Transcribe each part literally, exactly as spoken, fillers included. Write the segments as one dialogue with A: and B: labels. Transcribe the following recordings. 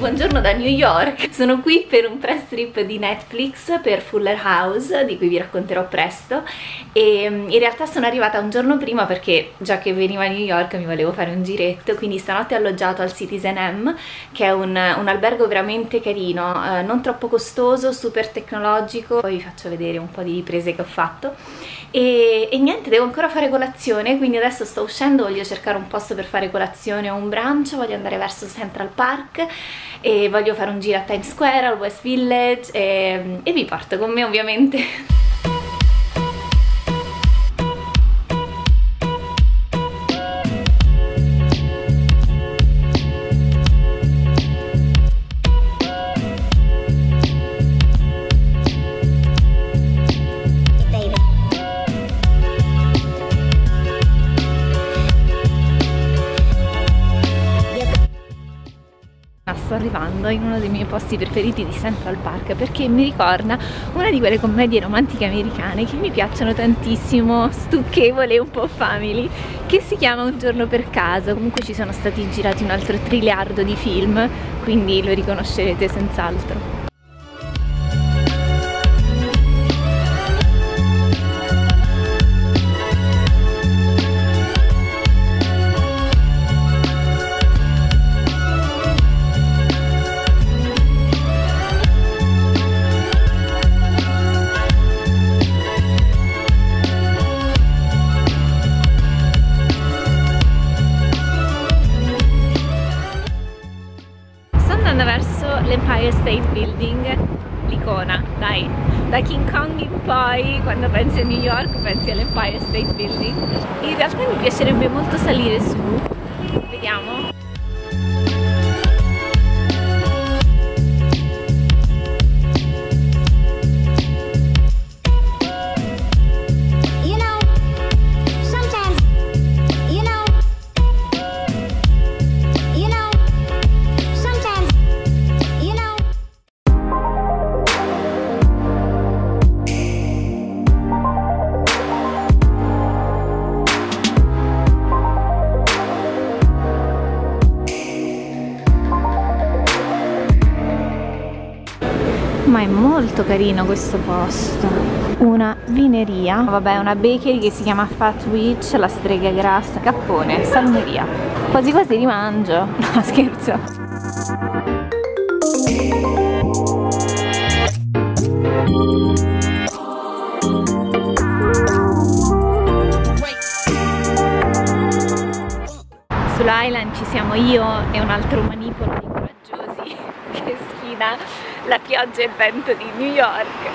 A: buongiorno da New York. Sono qui per un press trip di Netflix per Fuller House, di cui vi racconterò presto, e in realtà sono arrivata un giorno prima perché già che venivo a New York mi volevo fare un giretto, quindi stanotte ho alloggiato al Citizen M, che è un, un albergo veramente carino, eh, non troppo costoso, super tecnologico. Poi vi faccio vedere un po' di riprese che ho fatto. E, e niente, devo ancora fare colazione, quindi adesso sto uscendo, voglio cercare un posto per fare colazione o un brunch, voglio andare verso Central Park e voglio fare un giro a Times Square, al West Village e, e vi porto con me ovviamente. Sto arrivando in uno dei miei posti preferiti di Central Park perché mi ricorda una di quelle commedie romantiche americane che mi piacciono tantissimo, stucchevole e un po' family, che si chiama Un giorno per caso. Comunque ci sono stati girati un altro triliardo di film, quindi lo riconoscerete senz'altro. Verso l'Empire State Building, l'icona, dai, da King Kong in poi, quando pensi a New York pensi all'Empire State Building. In realtà mi piacerebbe molto salire su, vediamo. Ma è molto carino questo posto. Una vineria, vabbè, una bakery che si chiama Fat Witch, la strega grassa, cappone, salumeria. Quasi quasi rimangio. No, scherzo. Sull'Island ci siamo io e un altro manipolo di coraggiosi che sfida la pioggia e il vento di New York.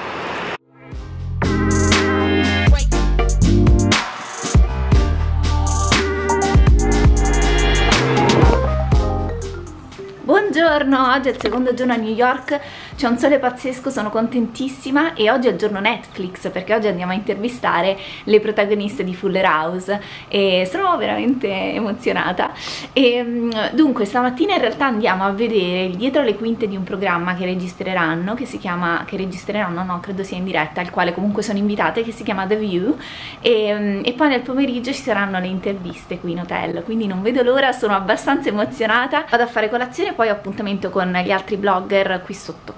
A: Buongiorno, oggi è il secondo giorno a New York, c'è un sole pazzesco, sono contentissima e oggi è il giorno Netflix perché oggi andiamo a intervistare le protagoniste di Fuller House e sono veramente emozionata. E dunque stamattina in realtà andiamo a vedere il dietro le quinte di un programma che registreranno, che si chiama, che registreranno, no, credo sia in diretta, al quale comunque sono invitate, che si chiama The View, e, e poi nel pomeriggio ci saranno le interviste qui in hotel, quindi non vedo l'ora, sono abbastanza emozionata. Vado a fare colazione e poi ho appuntamento con gli altri blogger qui sotto.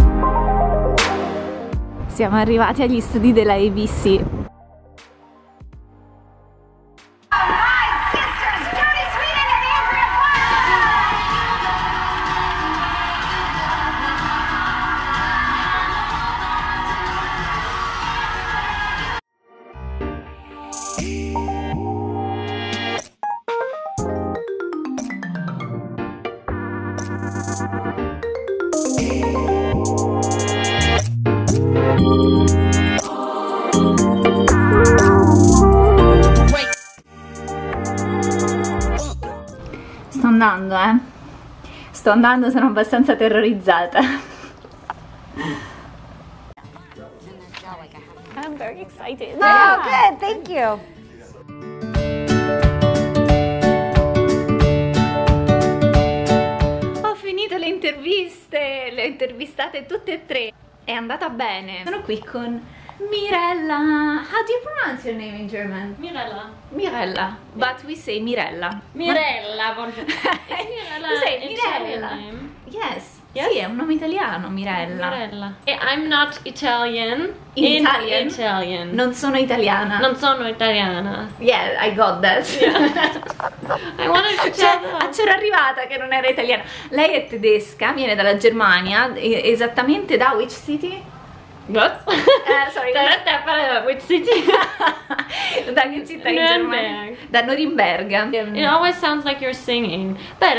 A: Siamo arrivati agli studi della A B C. Sto andando, eh. Sto andando, sono abbastanza terrorizzata. I'm very excited.
B: Oh, good, thank you.
A: Ho finito le interviste, le ho intervistate tutte e tre. È andata bene. Sono qui con Mirella. How do you pronounce your name in German?
B: Mirella.
A: Mirella. But we say Mirella.
B: Mirella. Mirella.
A: Tu sei Mirella.
B: Yes?
A: Yes. Sì, è un nome italiano, Mirella.
B: Mirella. I'm not Italian.
A: In Italian?
B: Italian.
A: Non sono italiana.
B: Non sono italiana.
A: Yeah, I got that.
B: Yeah. I wanted to
A: Cioè,
B: tell them.
A: c'ero arrivata che non era italiana. Lei è tedesca, viene dalla Germania, esattamente da which city?
B: What?
A: Eh, sorry.
B: Which city?
A: Da che città in Germania? Da Norimberga.
B: It always sounds like you're singing.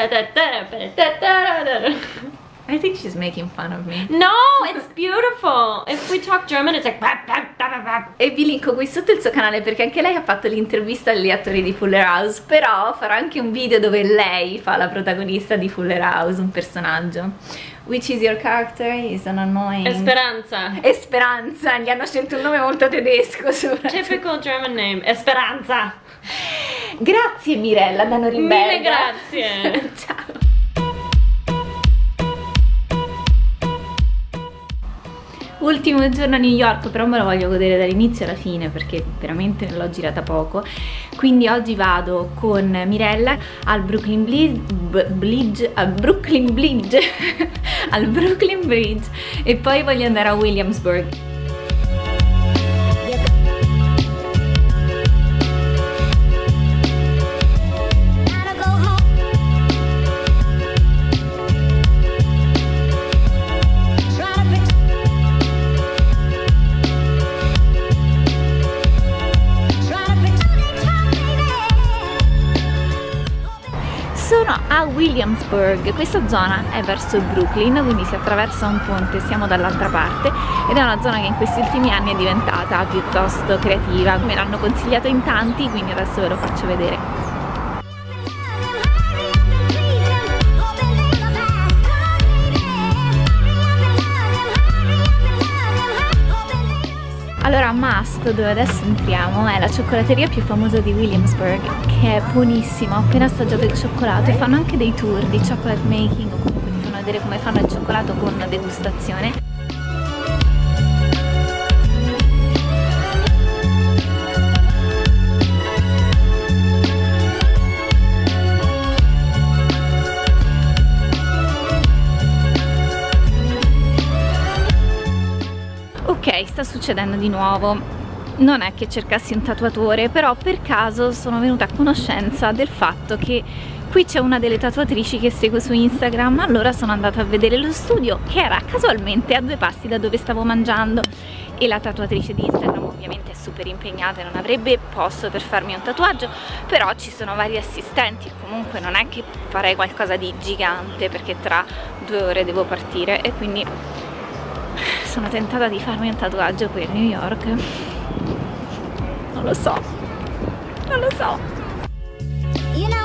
A: I think she's making fun of me.
B: No, it's beautiful. If we talk German, it's like.
A: E vi linko qui sotto il suo canale perché anche lei ha fatto l'intervista agli attori di Fuller House. Però farò anche un video dove lei fa la protagonista di Fuller House, un personaggio. Which is your character? Is an annoying.
B: Esperanza.
A: Esperanza, gli hanno scelto un nome molto tedesco.
B: Typical German name. Esperanza.
A: Grazie Mirella da Norimberga.
B: Mille grazie.
A: Ciao. Ultimo giorno a New York, però me lo voglio godere dall'inizio alla fine perché veramente l'ho girata poco. Quindi oggi vado con Mirella al Brooklyn Bridge, al Brooklyn Bridge, al Brooklyn Bridge e poi voglio andare a Williamsburg. Sono a Williamsburg, questa zona è verso il Brooklyn, quindi si attraversa un ponte, siamo dall'altra parte ed è una zona che in questi ultimi anni è diventata piuttosto creativa, me l'hanno consigliato in tanti, quindi adesso ve lo faccio vedere. Allora, Must, dove adesso entriamo, è la cioccolateria più famosa di Williamsburg, che è buonissima. Ho appena assaggiato il cioccolato e fanno anche dei tour di chocolate making, o comunque ti fanno vedere come fanno il cioccolato con degustazione. Ok, sta succedendo di nuovo. Non è che cercassi un tatuatore, però per caso sono venuta a conoscenza del fatto che qui c'è una delle tatuatrici che seguo su Instagram. Allora sono andata a vedere lo studio, che era casualmente a due passi da dove stavo mangiando, e la tatuatrice di Instagram ovviamente è super impegnata e non avrebbe posto per farmi un tatuaggio, però ci sono vari assistenti e comunque non è che farei qualcosa di gigante perché tra due ore devo partire, e quindi sono tentata di farmi un tatuaggio qui a New York. Non lo so, non lo so. You know,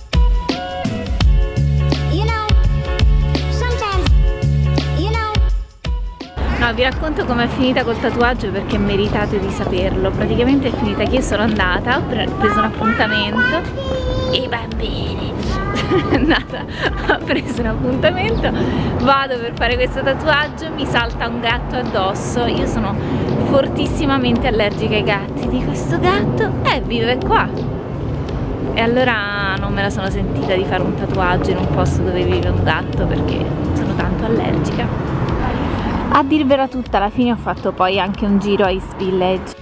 A: you know, sometimes, you know. No, vi racconto com'è finita col tatuaggio perché meritate di saperlo. Praticamente è finita che io sono andata, ho preso un appuntamento e i bambini. Andata, ho preso un appuntamento, vado per fare questo tatuaggio, mi salta un gatto addosso. Io sono fortissimamente allergica ai gatti. Di questo gatto e eh, vive qua, e allora non me la sono sentita di fare un tatuaggio in un posto dove vive un gatto perché sono tanto allergica. A dirvela tutta, alla fine ho fatto poi anche un giro a East Village.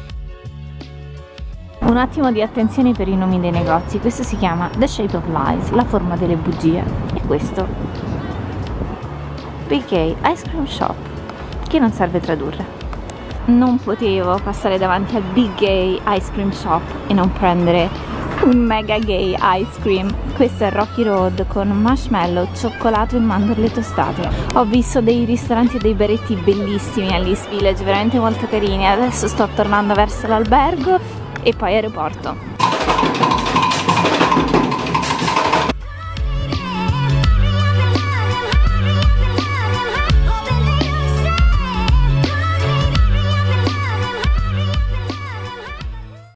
A: Un attimo di attenzione per i nomi dei negozi. Questo si chiama The Shape of Lies, la forma delle bugie, e questo Big Gay Ice Cream Shop, che non serve tradurre. Non potevo passare davanti al Big Gay Ice Cream Shop e non prendere un mega gay ice cream. Questo è Rocky Road con marshmallow, cioccolato e mandorle tostate. Ho visto dei ristoranti e dei baretti bellissimi all'East Village, veramente molto carini. Adesso sto tornando verso l'albergo e poi aeroporto.